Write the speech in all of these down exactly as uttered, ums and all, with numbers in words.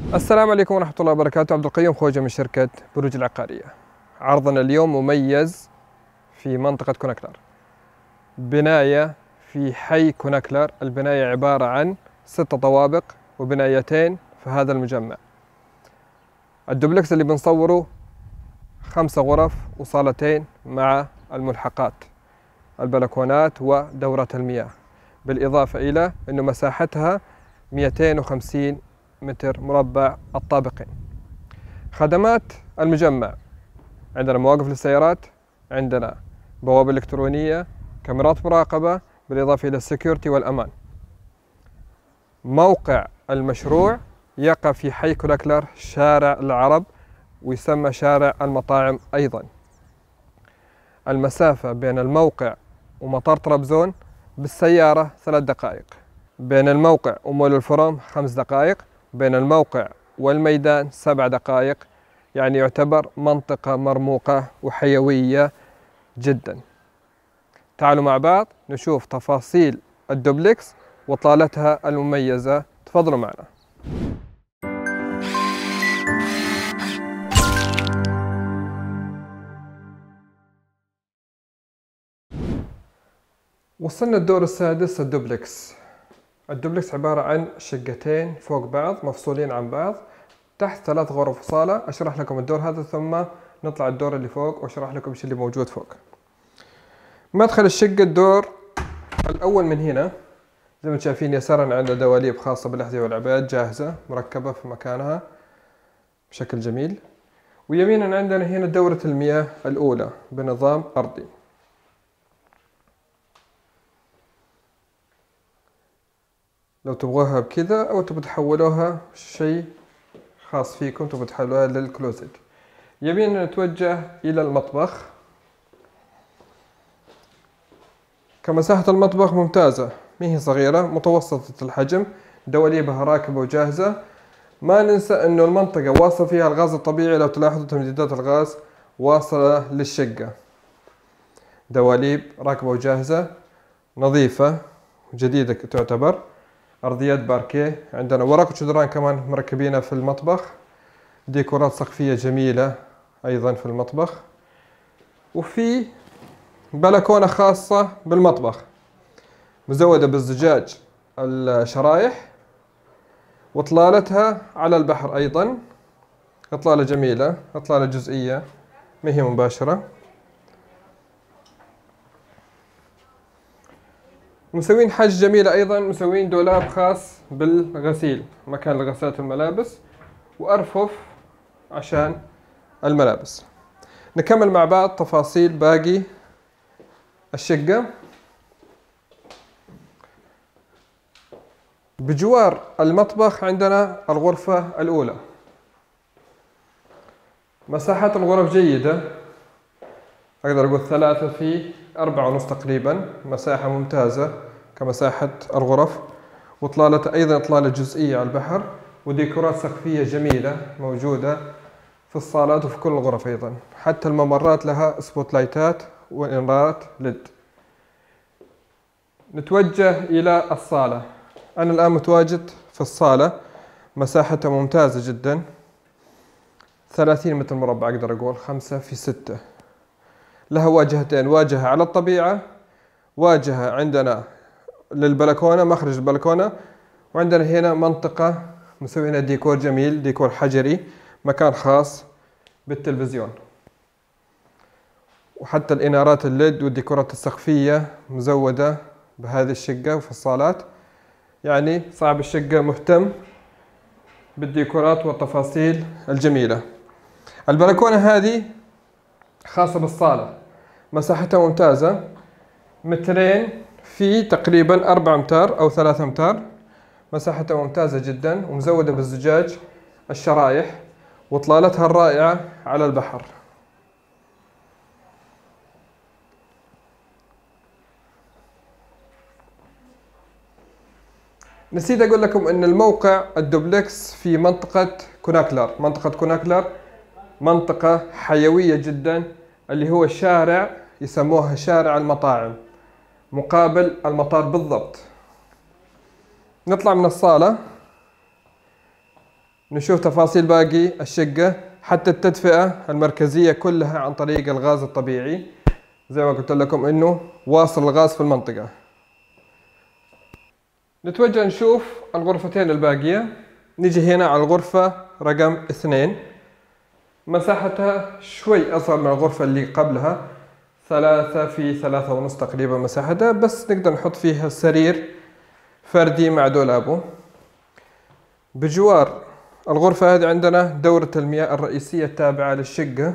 السلام عليكم ورحمة الله وبركاته. عبد القيوم خوجة من شركة بروج العقارية. عرضنا اليوم مميز في منطقة كوناكلر، بناية في حي كوناكلر. البناية عبارة عن ست طوابق وبنايتين في هذا المجمع. الدوبلكس اللي بنصوره خمسة غرف وصالتين مع الملحقات، البلكونات ودورة المياه، بالإضافة إلى أنه مساحتها مئتين وخمسين متر مربع الطابقين. خدمات المجمع: عندنا مواقف للسيارات، عندنا بوابة إلكترونية، كاميرات مراقبة، بالإضافة إلى السكيورتي والأمان. موقع المشروع يقع في حي كوناكلر، شارع العرب، ويسمى شارع المطاعم أيضا. المسافة بين الموقع ومطار طرابزون بالسيارة ثلاث دقائق، بين الموقع ومول الفرم خمس دقائق، بين الموقع والميدان سبع دقائق. يعني يعتبر منطقة مرموقة وحيوية جدا. تعالوا مع بعض نشوف تفاصيل الدوبلكس وطالتها المميزة. تفضلوا معنا. وصلنا الدور السادس، الدوبلكس. الدوبلكس عبارة عن شقتين فوق بعض مفصولين عن بعض، تحت ثلاث غرف وصالة. أشرح لكم الدور هذا ثم نطلع الدور اللي فوق وأشرح لكم إيش اللي موجود فوق. مدخل الشقة الدور الأول من هنا، زي ما شايفين يسارا عندنا دواليب خاصة بالأحذية والعبايات جاهزة مركبة في مكانها بشكل جميل. ويمينا عندنا هنا دورة المياه الأولى بنظام أرضي. لو تبغوها بكذا أو تبغوا تحولوها شيء خاص فيكم، تبغوا تحولوها للكلوزت. يمينا نتوجه إلى المطبخ. كمساحة المطبخ ممتازة، ما هي صغيرة، متوسطة الحجم، دواليبها راكبة وجاهزة. ما ننسى أنه المنطقة واصل فيها الغاز الطبيعي. لو تلاحظوا تمديدات الغاز واصلة للشقة. دواليب راكبة وجاهزة، نظيفة وجديدة تعتبر. أرضيات باركيه، عندنا ورق وجدران كمان مركبينها في المطبخ. ديكورات سقفية جميلة أيضا في المطبخ. وفي بلكونة خاصة بالمطبخ مزودة بالزجاج الشرايح، وإطلالتها على البحر أيضا. إطلالة جميلة، إطلالة جزئية ما هي مباشرة. مسوين حاج جميلة أيضا، مسوين دولاب خاص بالغسيل، مكان لغسالة الملابس، وأرفف عشان الملابس. نكمل مع بعض تفاصيل باقي الشقة. بجوار المطبخ عندنا الغرفة الأولى. مساحة الغرف جيدة، أقدر أقول ثلاثة في أربعة ونص تقريبا. مساحة ممتازة كمساحة الغرف، وإطلالة أيضا إطلالة جزئية على البحر، وديكورات سقفية جميلة موجودة في الصالات وفي كل الغرف أيضا. حتى الممرات لها سبوت لايتات وإنارات ليد. نتوجه إلى الصالة. أنا الآن متواجد في الصالة، مساحتها ممتازة جدا، ثلاثين متر مربع أقدر أقول، خمسة في ستة. لها واجهتين، واجهة على الطبيعة، واجهة عندنا للبلكونة، مخرج البلكونة، وعندنا هنا منطقة مسوينا ديكور جميل، ديكور حجري، مكان خاص بالتلفزيون. وحتى الإنارات الليد والديكورات السقفية مزودة بهذه الشقة وفي الصالات. يعني صاحب الشقة مهتم بالديكورات والتفاصيل الجميلة. البلكونة هذه خاصة بالصالة، مساحتها ممتازة، مترين في تقريبا أربعة أمتار أو ثلاثة أمتار. مساحتها ممتازة جدا ومزودة بالزجاج الشرايح، وإطلالتها الرائعة على البحر. نسيت أقول لكم أن الموقع الدوبلكس في منطقة كوناكلر. منطقة كوناكلر منطقة حيوية جدا، اللي هو شارع يسموها شارع المطاعم، مقابل المطار بالضبط. نطلع من الصالة نشوف تفاصيل باقي الشقة حتى التدفئة المركزية كلها عن طريق الغاز الطبيعي، زي ما قلت لكم انه واصل الغاز في المنطقة. نتوجه نشوف الغرفتين الباقية. نجي هنا على الغرفة رقم اثنين، مساحتها شوي أصغر من الغرفة اللي قبلها، ثلاثة في ثلاثة ونص تقريبا مساحتها، بس نقدر نحط فيها سرير فردي مع دولابه. بجوار الغرفة هذه عندنا دورة المياه الرئيسية التابعة للشقة.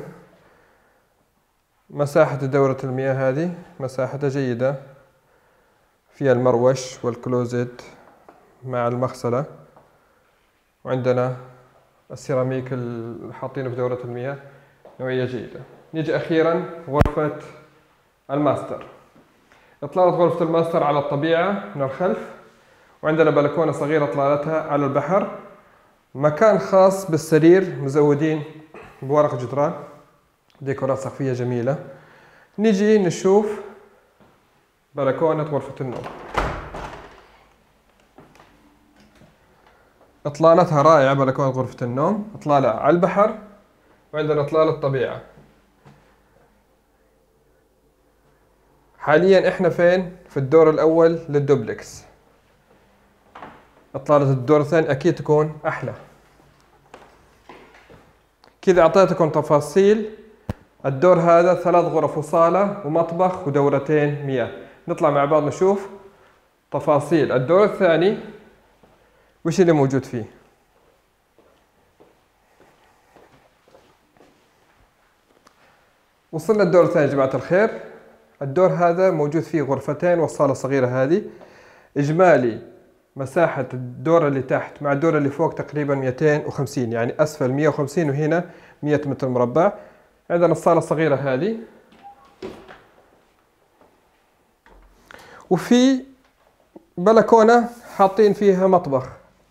مساحة دورة المياه هذه مساحتها جيدة، فيها المروش والكلوزت مع المغسلة، وعندنا السيراميك اللي حاطينه في دورة المياه نوعية جيدة. نيجي أخيرا غرفة الماستر. إطلالة غرفة الماستر على الطبيعة من الخلف، وعندنا بلكونة صغيرة إطلالتها على البحر. مكان خاص بالسرير مزودين بورق جدران، ديكورات سقفية جميلة. نيجي نشوف بلكونة غرفة النوم. إطلالتها رائعة بلكونة غرفة النوم، إطلالة على البحر، وعندنا إطلالة طبيعة. حاليا إحنا فين؟ في الدور الأول للدوبلكس. إطلالة الدور الثاني أكيد تكون أحلى. كذا أعطيتكم تفاصيل الدور هذا، ثلاث غرف وصالة ومطبخ ودورتين مياه. نطلع مع بعض نشوف تفاصيل الدور الثاني وش اللي موجود فيه. وصلنا الدور الثاني يا جماعة الخير. الدور هذا موجود فيه غرفتين والصالة الصغيرة هذه. إجمالي مساحة الدور اللي تحت مع الدور اللي فوق تقريبا مئتين وخمسين، يعني أسفل مئة وخمسين وهنا مئة متر مربع. عندنا الصالة الصغيرة هذه، وفي بلكونة حاطين فيها مطبخ.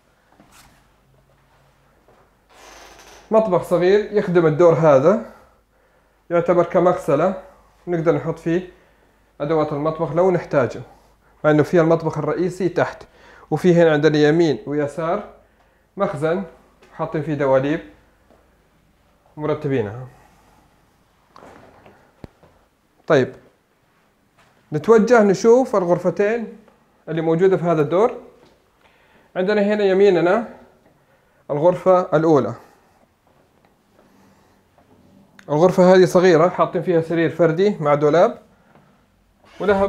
مطبخ صغير يخدم الدور هذا، يعتبر كمغسلة، نقدر نحط فيه أدوات المطبخ لو نحتاجه، مع إنه فيه المطبخ الرئيسي تحت. وفي هنا عندنا يمين ويسار مخزن حاطين فيه دواليب مرتبينها. طيب نتوجه نشوف الغرفتين اللي موجودة في هذا الدور. عندنا هنا يميننا الغرفة الأولى. الغرفة هذه صغيرة، حاطين فيها سرير فردي مع دولاب، ولها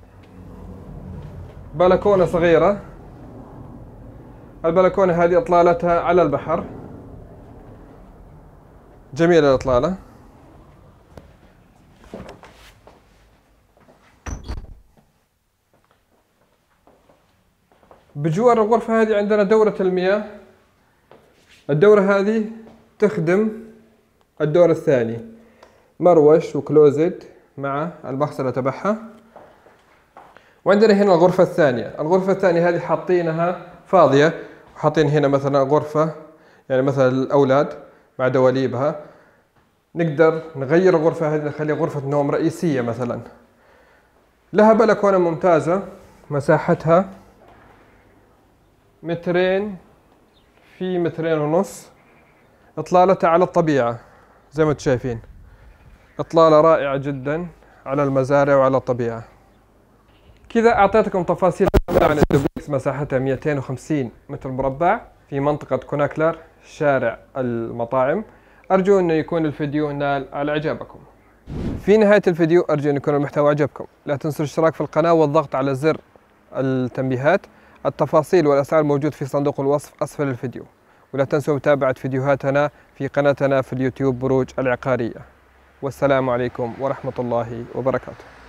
بلكونة صغيرة. البلكونة هذه إطلالتها على البحر، جميلة الإطلالة. بجوار الغرفة هذه عندنا دورة المياه. الدورة هذه تخدم الدور الثاني، مروش وكلوزت مع المغسلة تبعها. وعندنا هنا الغرفة الثانية. الغرفة الثانية هذه حاطينها فاضية، وحاطين هنا مثلا غرفة يعني مثلا الأولاد مع دواليبها. نقدر نغير الغرفة هذه نخليها غرفة نوم رئيسية مثلا. لها بلكونة ممتازة، مساحتها مترين في مترين ونص. إطلالتها على الطبيعة زي ما انتم شايفين، إطلالة رائعة جدا على المزارع وعلى الطبيعة. كذا أعطيتكم تفاصيل عن الدوبلكس. مساحتها مئتين وخمسين متر مربع في منطقة كوناكلر شارع المطاعم. أرجو أنه يكون الفيديو نال على إعجابكم. في نهاية الفيديو أرجو أن يكون المحتوى عجبكم. لا تنسوا الاشتراك في القناة والضغط على زر التنبيهات. التفاصيل والأسعار موجود في صندوق الوصف أسفل الفيديو. ولا تنسوا متابعة فيديوهاتنا في قناتنا في اليوتيوب بروج العقارية. والسلام عليكم ورحمة الله وبركاته.